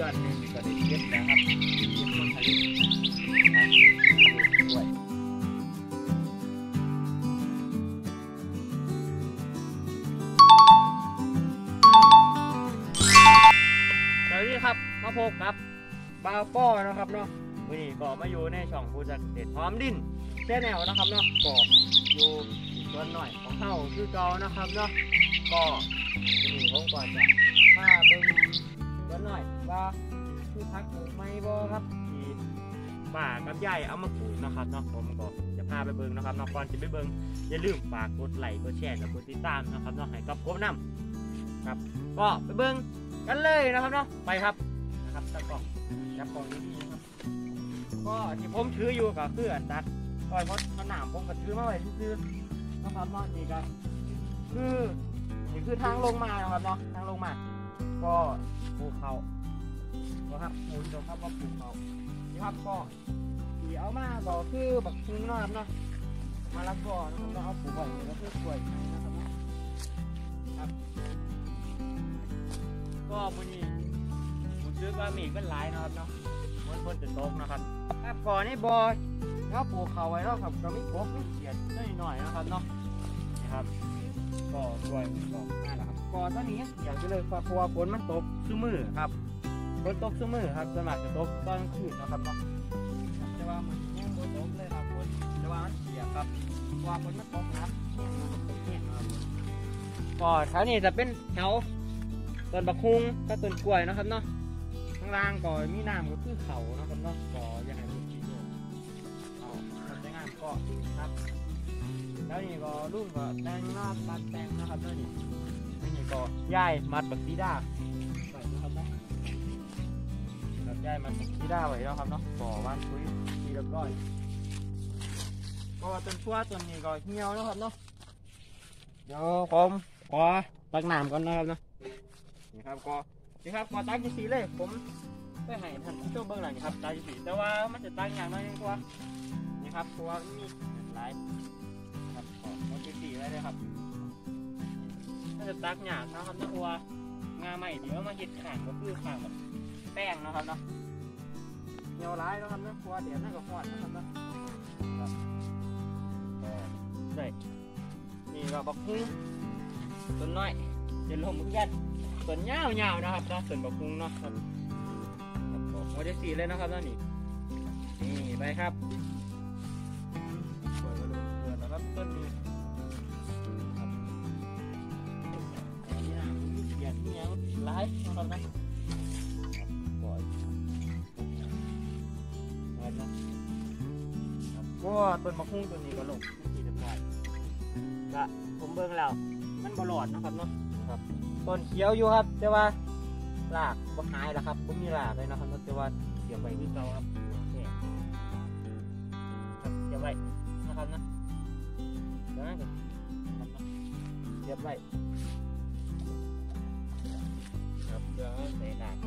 อนหนึ่งก็ได้เก็บแล้วครับเก็บผลผลิตด้วยสวัสดีครับมาพบกับบ่าวป้อนะครับเนาะวันนี้ก็มาอยู่ในช่องผู้จัดเด็ดพร้อมดินแค่แนวนะครับเนาะก็อยู่อีกส่วนหน่อยของเฮาคือเก่านะครับเนาะก็วันนี้ผมก็จะพาเบิ่งส่วนหน่อยว่าคือพักปลูกไม้บ่ครับที่ป่ากับยายเอามาปลูกนะครับเนาะผมก็จะพาไปเบิ่งนะครับเนาะก่อนจะไปเบิ่งอย่าลืมฝากกดไลค์กดแชร์และกดติดตามนะครับเนาะให้กับกบน้ำครับก็ไปเบิ่งกันเลยนะครับเนาะไปครับนะครับตะกล่องจับกล่องนี้นะครับก็ที่ผมถืออยู่ก็คืออันดัดก้อยมดขนามผมก็ถือมาไว้ซื้อนะครับเนาะนี่ก็คือทางลงมานะครับเนาะทางลงมาก็ภูเขาครับหมุนตรงครับว่าภูเขานี่ครับก็ที่เอามาก็คือบักคุงนะครับเนาะมาละก่อนะครับเราเอาปลูกไว้ก็คือกล้วยนะครับครับก็มื้อนี้ผมซื้อว่ามีเป็นหลายนะครับเนาะมันพ้นจะตกนะครับครับก่อนนี่บ่อเขาปลูกเขาไว้แล้วครับก็มีกบมีเขียดหน่อยนะครับเนาะนี่ครับก็กล้วยก็น่าแหละครับก็ตอนนี้อยากจะเลยเพราะว่าฝนมันตกซุมื้อครับฝนตกซุมื้อครับส่วนมากจะตกตอนคืนนะครับเนาะแต่ว่ามันยังบ่ตกเลยครับฝนแต่ว่ามันเปียกครับเพราะว่าฝนมันตกนะครับก็แถวนี้จะเป็นแถวต้นบักฮุงกับต้นกล้วยนะครับเนาะข้างล่างก็มีน้ำก็คือเขานะครับเนาะก็ยังไงบุญชีโยเอาทำได้งานก็ครับแล้วนี่ก็รุ่นก็แต่งหน้าตัดแต่งนะครับแล้วนี่ก็ย้ายมัดบักซีด้าใส่นะครับเนาะแล้วย้ายมัดบักซีด้าไว้แล้วครับเนาะก่อบ้านคุยทีละก้อยก็ต้นขั้วต้นนี้ก็เหี่ยวนะครับเนาะเดี๋ยวผมขอตักน้ำก่อนนะครับเนาะนี่ครับก็นี่ครับก็ตักสีเลยผมไปให้ท่านผู้ชมเบื้องหลังนี่ครับตักสีแต่ว่ามันจะตักอย่างน้อยกว่านี่ครับตัวมีหลายครับก็สีไว้เลยครับถ้าจะตักหยาบนะครับนะว่างาใหม่เดี๋ยวมาเห็ดข่างก็คือข่างแบบแป้งนะครับเนาะเหนียวร้ายนะครับนะตัวเดี๋ยวนั่นก็หอดนะครับนะครับใช่นี่เราบักฮุ้งต้นน้อยเดี๋ยวลงมือกันส่วนยาวๆนะครับนะส่วนบักฮุ้งเนาะครับโมเดลสีเลยนะครับนั่นนี่ไปครับเปิดนะครับต้นนี้ครับนี่นะมีเขียดมีอย่างหลายนะครับนะก่อนนะครับก็ต้นบักฮุ้งตัวนี้ก็ลงสีดำได้ก็ผมเบิ่งแล้วมันบอลอดนะครับเนาะครับต้นเขียวอยู่ครับแต่ว่ารากบ่หายแล้วครับบ่มีรากเลยนะครับแต่ว่าเสียบไว้ที่เก่าครับเสียบไว้นะครับนะเดี๋ยวนะเสียบไว้ครับเดี๋ยวใส่ราก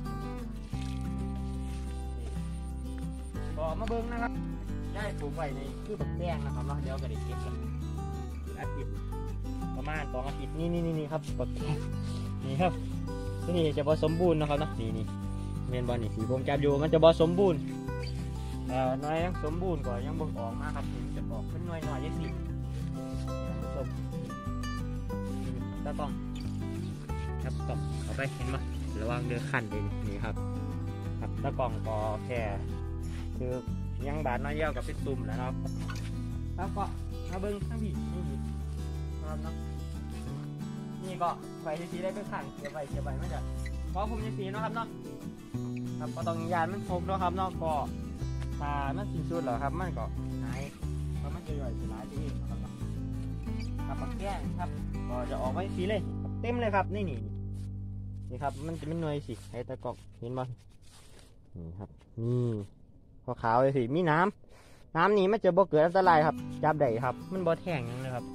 ก็มาเบิ่งนะครับได้ปลูกไว้ในคือบักแดงนะครับเนาะเดี๋ยวก็ได้เก็บแล้วอาทิตย์ประมาณ2 อาทิตย์นี่ครับบักแดงนี่ครับนี่จะบ่สมบูรณ์นะครับเนาะนี่เมนบอลนี่สีผมจับอยู่มันจะบ่สมบูรณ์น้อยยังสมบูรณ์กว่ายังบ่ออกมาครับถึงจะออกเป็นน้อยยังสิสมตะกองครับตบเอาไปเห็นไหมระวังเดือขันเองนี่ครับครับตะกองก็แค่คือยังบาดน้อยเยี่ยวกับเป็นตุ่มแล้วครับแล้วก็มาเบิ้งข้างบีนี่ครับเนาะนี่ก็ไฟสีได้เป็นขังเสียบไว้ไม่ได้เพราะผมจะสีนะครับเนาะครับก็ต้องยานมันพบแล้วครับเนาะก็ถ้ามันสิ้นสุดแล้วครับมันก็หายเพราะมันจะย่อยสลายไปเองนะครับครับปักแก้งครับก็จะออกไว้สีเลยเต็มเลยครับนี่ครับมันจะเป็นหน่วยสีให้ตะกอกเห็นบ้างนี่ครับนี่ขาวเลยสิมีน้ำนี้มันจะบ่เกิดอันตรายครับจับได้ครับมันบ่แท่งเลยครับ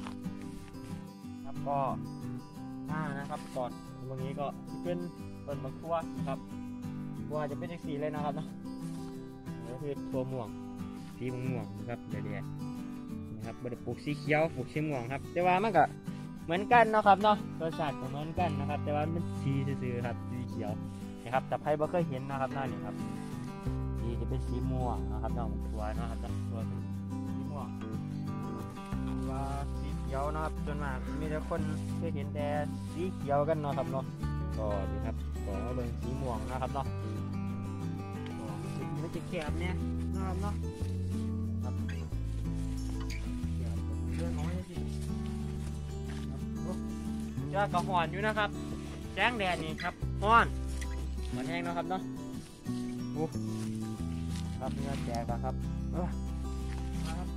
ก็นะครับก่อนตรงนี้ก็เป็นต้นมะขั่วครับว่าจะเป็นสีเลยนะครับเนาะก็คือตัวม่วงสีม่วงนะครับเดี๋ยวนะครับบริปลูกสีเขียวปลูกสีม่วงครับแต่ว่ามันก็เหมือนกันนะครับเนาะรสชาติก็เหมือนกันนะครับแต่ว่ามันสีซื่อๆครับสีเขียวนี่ครับแต่ใครบ่เคยเห็นนะครับหน้านี่ครับสีจะเป็นสีม่วงนะครับน้องตัวนะครับตัวสีม่วงว่าสีเขียวนะครับส่วนมากมีแต่คนเคยเห็นแต่สีเขียวกันเนาะครับเนาะก็ดีครับก็เป็นสีม่วงนะครับเนาะสีมันจะแคบเนี่ยนะครับเนาะครับเรื่องน้อยสิยอดกระหอนอยู่นะครับแจ้งแดดนี่ครับฮ้อนเหมือนแห้งนะครับเนาะครับเนื้อแจกครับมาครับ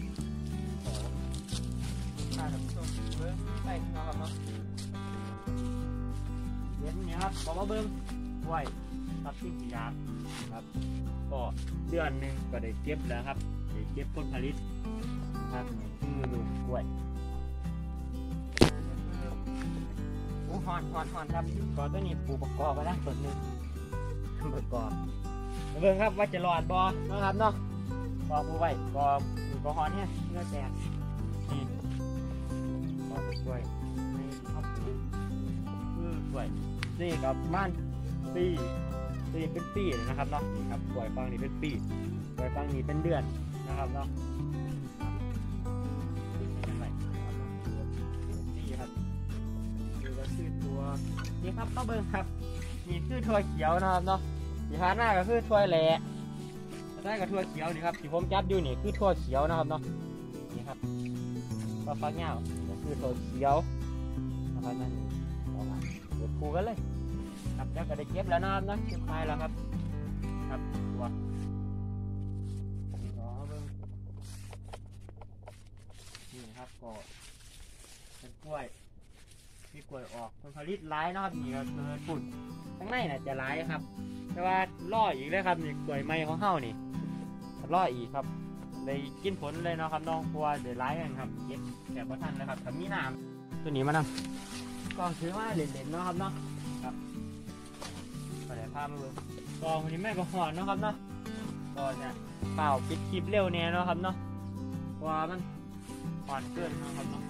น่าจะชมเบิ้งไปนะครับเนาะเย็นนี่ครับบอกว่าเบิ้งไว้ครับที่กี่ยางครับก็เดือนหนึ่งก็ได้เก็บแล้วครับได้เก็บผลผลิตครับคือลูกกล้วยหอนครับก่อนตัวนี้ปลูกประกอบไปแล้วต้นหนึ่งประกอบเบิ่งครับว่าจะรอดบ่นะครับเนาะก็ปลูกไว้ก็หอนเนี่ยเนื้อแตกนี่ก็เป็นกล้วยนี่ครับคือกล้วยนี่กับม่านปีเป็นปีเลยนะครับเนาะนี่ครับกล้วยฟังนี่เป็นปีกล้วยฟังนี่เป็นเดือนนะครับเนาะนี่ครับต้องเบิ่งครับนี่คือถั่วเขียวนะครับเนาะที่ผ่านหน้าก็คือถั่วแหล่ได้กับถั่วเขียวนี่ครับที่ผมจับอยู่นี่คือถั่วเขียวนะครับเนาะนี่ครับก็ฟักเงานี่คือถั่วเขียวนะครับนั่นออกมาเดี๋ยวคู่กันเลยครับแล้วก็ได้เก็บแล้วนะครับนะเก็บไปแล้วครับครับตัวเบิ่งนี่ครับก็เป็นกล้วยมีกล้วยออกผลผลิตร้ายนะครับนี่ก็คือฝุ่นข้างในน่ะจะร้ายครับแต่ว่าล่ออีกเลยครับนี่กล้วยไม้ของเฮานี่ล่ออีกครับได้กินผลเลยนะครับน้องครัวเดี๋ยวร้ายกันครับเก็บแต่พอทันเลยครับถ้ามีน้ำตัวนี้มานั่งก็ถือว่าเล่นๆเนาะครับเนาะครับก็ได้พามาดูกองคนนี้แม่ก็หอนเนาะครับเนาะก็เนี่ยเปล่าปิดคลิปเร็วเนี่ยเนาะครับเนาะว่ามันหอนเกินนะครับเนาะ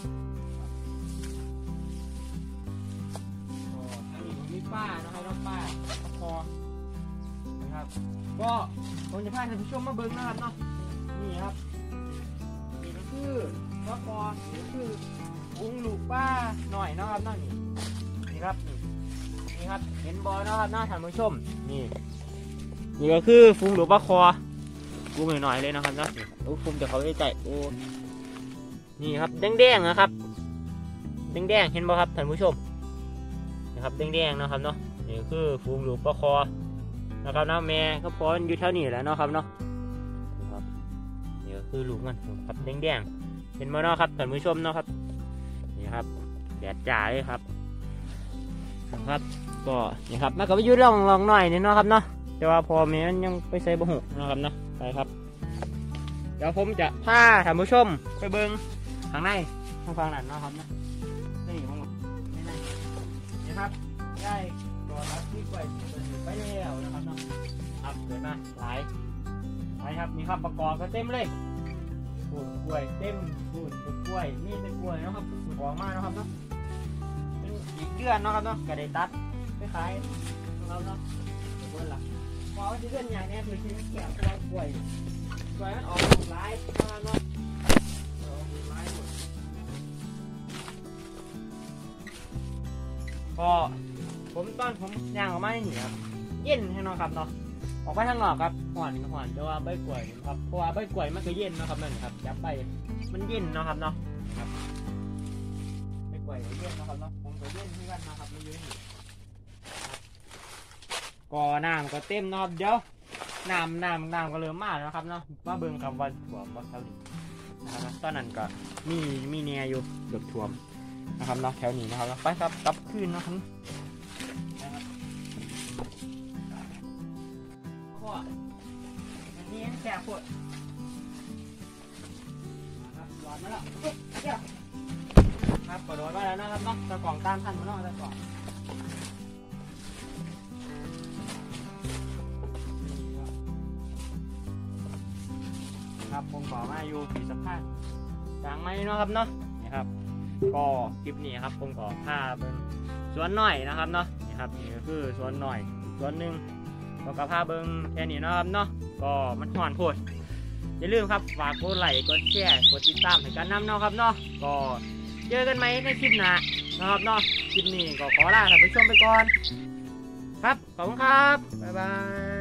มีป้านะครับน้องป้าคอนะครับก็ผมจะพาท่านผู้ชมมาเบิ้งนะครับเนาะนี่ครับนี่ก็คือป้าคอนี่คืออุ้งลูกป้าหน่อยนะครับเนาะนี่ครับนี่ครับเห็นบอลนะครับหน้าท่านผู้ชมนี่ก็คือฟุ้งลูกป้าคอกุ้งหน่อยๆเลยนะครับเนาะโอ้ฟุ้งจะเขาได้ใจโอ้นี่ครับแดงๆนะครับแดงๆเห็นบอครับท่านผู้ชมนะครับแดงๆนะครับเนาะนี่คือฟูงลูกปลาคอนะครับนะแม่ก็พออยู่เท่านี้แหละเนาะครับเนาะครับนี่คือลูกมันครับแดงๆเห็นไหมเนาะครับท่านผู้ชมเนาะครับนี่ครับแดดจ้าเลยครับนะครับก็นี่ครับมันก็ไปยืดลองหน่อยนี่เนาะครับเนาะแต่ว่าพอแม่ยังไปใส่บะหุนะครับเนาะไปครับเดี๋ยวผมจะพาท่านผู้ชมไปเบิ้งข้างในข้างนั้นเนาะครับเนาะนี่ของครับได้ตัวรักที่กล้วยไปแล้วนะครับเนาะครับเกิดมาหลายครับนี่ครับประกอบก็เต็มเลยปูนกล้วยเต็มปูนกล้วยนี่เป็นกล้วยนะครับออกมานะครับเนาะเป็นอีกเดือนนะครับเนาะก็ได้ตัดคล้ายๆของเราเนาะเดือนละพอที่เดือนอย่างนี้คือที่เกี่ยวกับกล้วยมันออกหลายนะครับเนาะก็ผมตอนผมย่างออกมาหนีครับเย็นให้น้องครับเนาะออกไปทางนอกครับหอนแต่ว่าใบกล้วยครับเพราะว่าใบกล้วยมันก็เย็นนะครับนั่นครับจับใบมันเย็นนะครับเนาะครับใบกล้วยเย็นนะครับเนาะผมก็เย็นที่กันนะครับไม่เยอะนี่ก็น้ำก็เต็มนะครับเดี๋ยวน้ำก็เริ่มมากแล้วครับเนาะมาเบิ่งกับวันถ่วมวันเท่านี้นะครับตอนนั้นก็มีเนียอยู่เกือบถ่วมนะครับเนาะแถวนี้นะครับไปครับกลับคืนนะครับข้ออันนี้แก่ปวดครับหลอดมาแล้วครับกระโดดมาแล้วนะครับเนาะตะกล่องตามทันมาเนาะตะกล่องครับผมขอมาอยู่ที่สะพานกลางไม้เนาะครับเนาะนี่ครับก็คลิปนี้ครับผมขอพาเป็นสวนหน่อยนะครับเนาะนี่นี่ครับนี่ก็คือส่วนหน่อยส่วนหนึ่งก็กระพาเบิ้งแค่นี้นะครับเนาะก็มันห่อนโพดอย่าลืมครับฝากกดไลค์กดแชร์กดติดตามให้กันนำเนาะครับเนาะก็เจอกันไหมในคลิปหน้านะครับเนาะคลิปนี้ก็ขอลาท่านผู้ชมไปก่อนครับขอบคุณครับบ๊ายบาย